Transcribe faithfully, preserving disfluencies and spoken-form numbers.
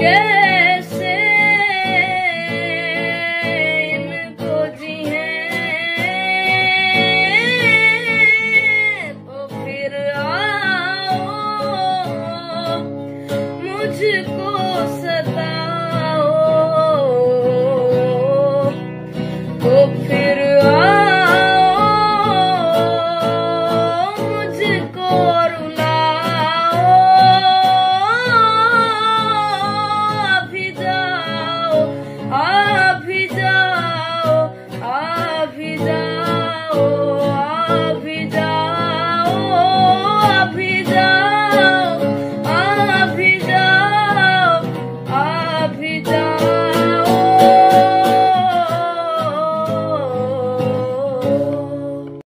कैसे इनको जिए, तो फिर आओ मुझको सताओ, तो फिर अभी जाओ, अभी जाओ, अभी जाओ।